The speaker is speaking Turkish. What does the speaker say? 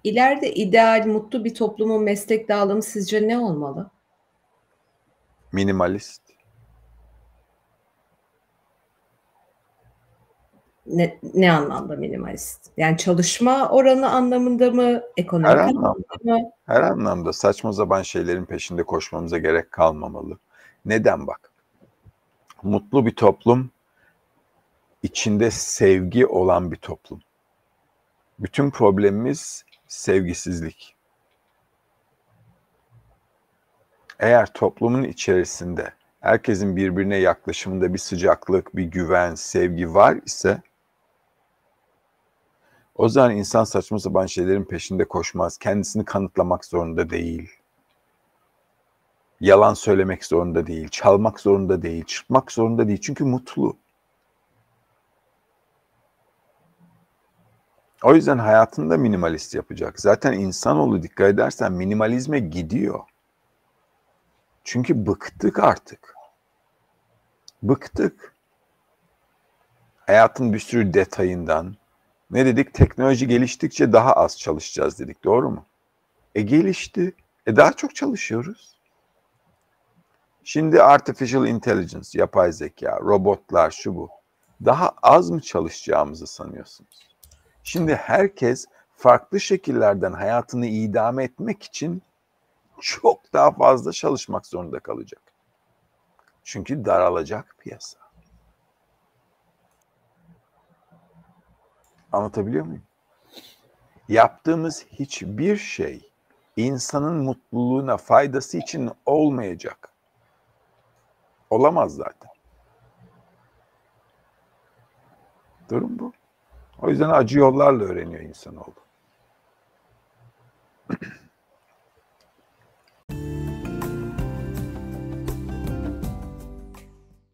İleride ideal, mutlu bir toplumun meslek dağılımı sizce ne olmalı? Minimalist. Ne anlamda minimalist? Yani çalışma oranı anlamında mı? Her Ekonomik anlamda. anlamda mı? Her anlamda saçma sapan şeylerin peşinde koşmamıza gerek kalmamalı. Neden bak? Mutlu bir toplum, içinde sevgi olan bir toplum. Bütün problemimiz sevgisizlik. Eğer toplumun içerisinde herkesin birbirine yaklaşımında bir sıcaklık, bir güven, sevgi var ise o zaman insan saçma sapan şeylerin peşinde koşmaz. Kendisini kanıtlamak zorunda değil. Yalan söylemek zorunda değil. Çalmak zorunda değil. Çırpmak zorunda değil. Çünkü mutlu. O yüzden hayatını da minimalist yapacak. Zaten insanoğlu dikkat edersen minimalizme gidiyor. Çünkü bıktık artık. Bıktık. Hayatın bir sürü detayından. Ne dedik? Teknoloji geliştikçe daha az çalışacağız dedik. Doğru mu? Gelişti. Daha çok çalışıyoruz. Şimdi artificial intelligence, yapay zeka, robotlar, şu bu. Daha az mı çalışacağımızı sanıyorsunuz? Şimdi herkes farklı şekillerden hayatını idame etmek için çok daha fazla çalışmak zorunda kalacak. Çünkü daralacak piyasa. Anlatabiliyor muyum? Yaptığımız hiçbir şey insanın mutluluğuna, faydası için olmayacak. Olamaz zaten. Durum bu. O yüzden acı yollarla öğreniyor insanoğlu.